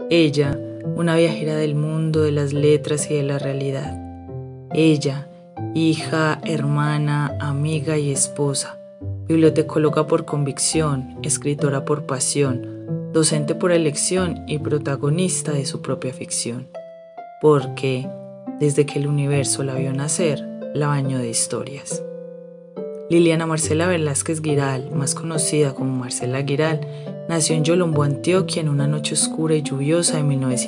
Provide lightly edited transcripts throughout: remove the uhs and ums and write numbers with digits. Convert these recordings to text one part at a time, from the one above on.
Ella, una viajera del mundo, de las letras y de la realidad. Ella, hija, hermana, amiga y esposa, bibliotecóloga por convicción, escritora por pasión, docente por elección y protagonista de su propia ficción. Porque, desde que el universo la vio nacer, la bañó de historias. Liliana Marcela Velázquez Giral, más conocida como Marcela Giral, nació en Yolombó, Antioquia, en una noche oscura y lluviosa de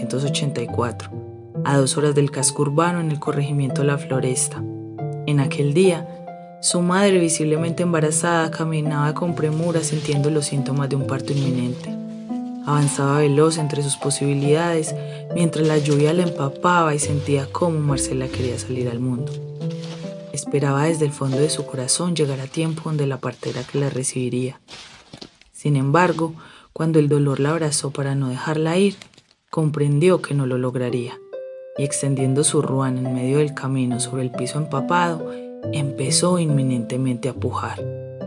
1984, a 2 horas del casco urbano en el corregimiento La Floresta. En aquel día, su madre, visiblemente embarazada, caminaba con premura sintiendo los síntomas de un parto inminente. Avanzaba veloz entre sus posibilidades, mientras la lluvia la empapaba y sentía cómo Marcela quería salir al mundo. Esperaba desde el fondo de su corazón llegar a tiempo donde la partera que la recibiría. Sin embargo, cuando el dolor la abrazó para no dejarla ir, comprendió que no lo lograría, y extendiendo su ruana en medio del camino sobre el piso empapado, empezó inminentemente a pujar.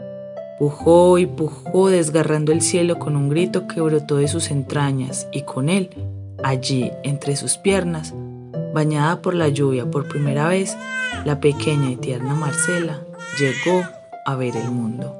Pujó y pujó, desgarrando el cielo con un grito que brotó de sus entrañas, y con él, allí, entre sus piernas, bañada por la lluvia por primera vez, la pequeña y tierna Marcela llegó a ver el mundo.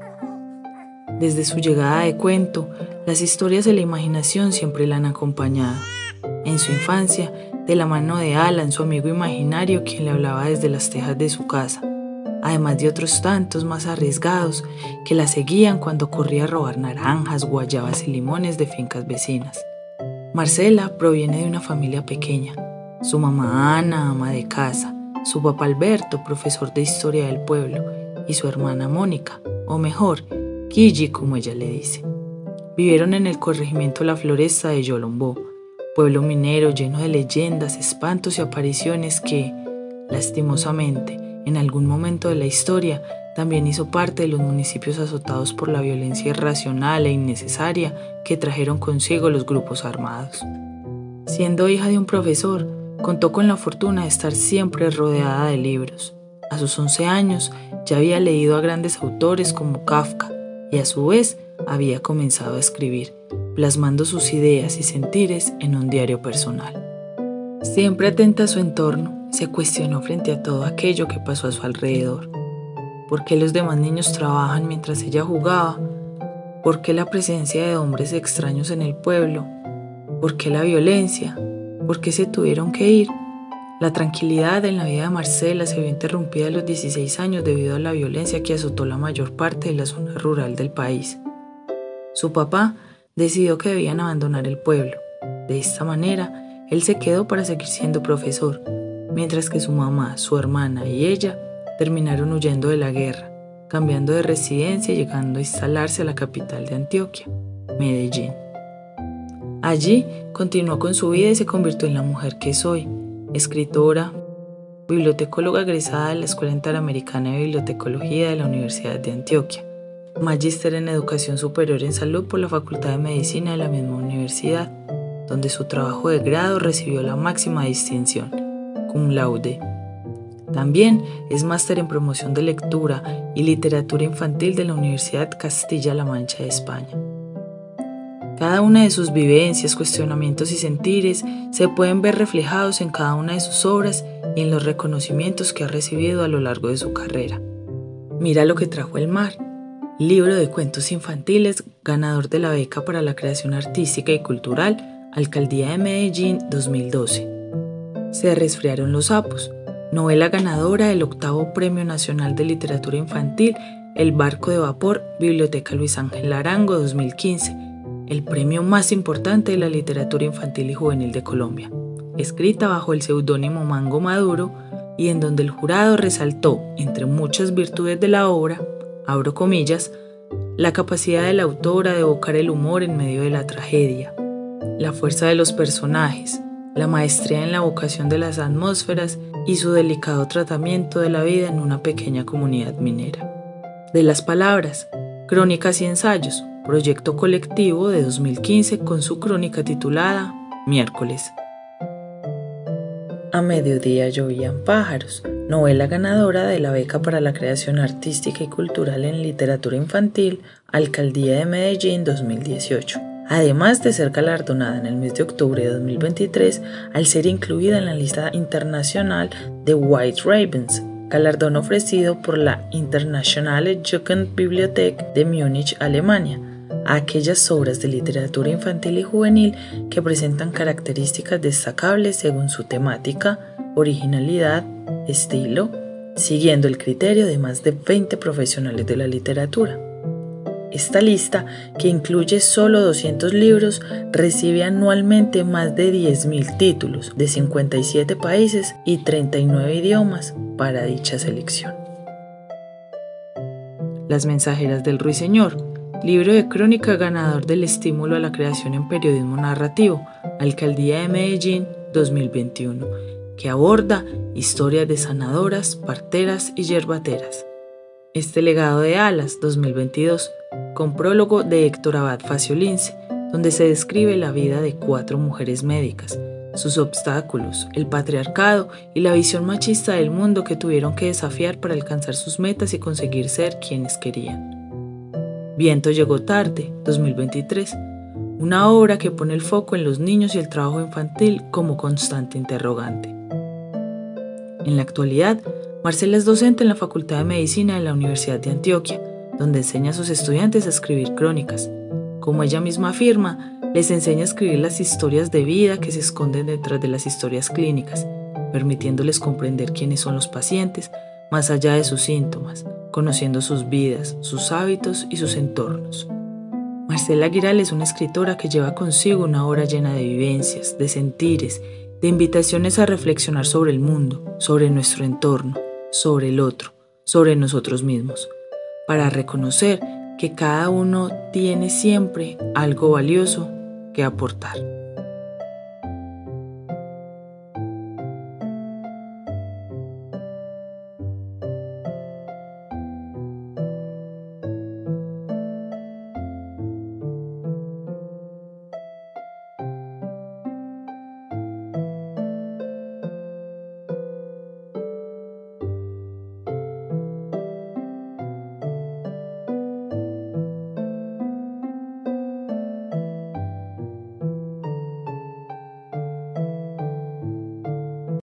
Desde su llegada de cuento, las historias de la imaginación siempre la han acompañado. En su infancia, de la mano de Alan, su amigo imaginario, quien le hablaba desde las tejas de su casa, además de otros tantos más arriesgados que la seguían cuando corría a robar naranjas, guayabas y limones de fincas vecinas. Marcela proviene de una familia pequeña. Su mamá Ana, ama de casa, su papá Alberto, profesor de historia del pueblo, y su hermana Mónica, o mejor, Gigi como ella le dice. Vivieron en el corregimiento La Floresta de Yolombó, pueblo minero lleno de leyendas, espantos y apariciones que, lastimosamente, en algún momento de la historia, también hizo parte de los municipios azotados por la violencia irracional e innecesaria que trajeron consigo los grupos armados. Siendo hija de un profesor, contó con la fortuna de estar siempre rodeada de libros. A sus 11 años ya había leído a grandes autores como Kafka y a su vez había comenzado a escribir, plasmando sus ideas y sentires en un diario personal. Siempre atenta a su entorno, se cuestionó frente a todo aquello que pasó a su alrededor. ¿Por qué los demás niños trabajan mientras ella jugaba? ¿Por qué la presencia de hombres extraños en el pueblo? ¿Por qué la violencia? ¿Por qué se tuvieron que ir? La tranquilidad en la vida de Marcela se vio interrumpida a los 16 años debido a la violencia que azotó la mayor parte de la zona rural del país. Su papá decidió que debían abandonar el pueblo. De esta manera, él se quedó para seguir siendo profesor, mientras que su mamá, su hermana y ella terminaron huyendo de la guerra, cambiando de residencia y llegando a instalarse a la capital de Antioquia, Medellín. Allí continuó con su vida y se convirtió en la mujer que es hoy, escritora, bibliotecóloga egresada de la Escuela Interamericana de Bibliotecología de la Universidad de Antioquia, magíster en Educación Superior en Salud por la Facultad de Medicina de la misma universidad, donde su trabajo de grado recibió la máxima distinción, cum laude. También es máster en promoción de lectura y literatura infantil de la Universidad Castilla-La Mancha de España. Cada una de sus vivencias, cuestionamientos y sentires se pueden ver reflejados en cada una de sus obras y en los reconocimientos que ha recibido a lo largo de su carrera. Mira lo que trajo el mar, libro de cuentos infantiles, ganador de la beca para la creación artística y cultural, Alcaldía de Medellín 2012. Se resfriaron los sapos, novela ganadora del 8º Premio Nacional de Literatura Infantil, El barco de vapor, Biblioteca Luis Ángel Arango 2015, el premio más importante de la literatura infantil y juvenil de Colombia, escrita bajo el seudónimo Mango Maduro y en donde el jurado resaltó, entre muchas virtudes de la obra, abro comillas, la capacidad de la autora de evocar el humor en medio de la tragedia, la fuerza de los personajes, la maestría en la evocación de las atmósferas y su delicado tratamiento de la vida en una pequeña comunidad minera. De las palabras, crónicas y ensayos, proyecto colectivo de 2015 con su crónica titulada Miércoles. A mediodía llovían pájaros, novela ganadora de la beca para la creación artística y cultural en literatura infantil, Alcaldía de Medellín 2018, además de ser galardonada en el mes de octubre de 2023 al ser incluida en la lista internacional de White Ravens, galardón ofrecido por la Internationale Jugendbibliothek de Múnich, Alemania, a aquellas obras de literatura infantil y juvenil que presentan características destacables según su temática, originalidad, estilo, siguiendo el criterio de más de 20 profesionales de la literatura. Esta lista, que incluye solo 200 libros, recibe anualmente más de 10.000 títulos de 57 países y 39 idiomas para dicha selección. Las mensajeras del Ruiseñor, libro de crónica ganador del estímulo a la creación en periodismo narrativo, Alcaldía de Medellín 2021, que aborda historias de sanadoras, parteras y yerbateras. Este legado de alas 2022, con prólogo de Héctor Abad Faciolince, donde se describe la vida de 4 mujeres médicas, sus obstáculos, el patriarcado y la visión machista del mundo que tuvieron que desafiar para alcanzar sus metas y conseguir ser quienes querían. Viento llegó tarde, 2023, una obra que pone el foco en los niños y el trabajo infantil como constante interrogante. En la actualidad, Marcela es docente en la Facultad de Medicina de la Universidad de Antioquia, donde enseña a sus estudiantes a escribir crónicas. Como ella misma afirma, les enseña a escribir las historias de vida que se esconden detrás de las historias clínicas, permitiéndoles comprender quiénes son los pacientes más allá de sus síntomas, conociendo sus vidas, sus hábitos y sus entornos. Marcela Giral es una escritora que lleva consigo una obra llena de vivencias, de sentires, de invitaciones a reflexionar sobre el mundo, sobre nuestro entorno, sobre el otro, sobre nosotros mismos, para reconocer que cada uno tiene siempre algo valioso que aportar.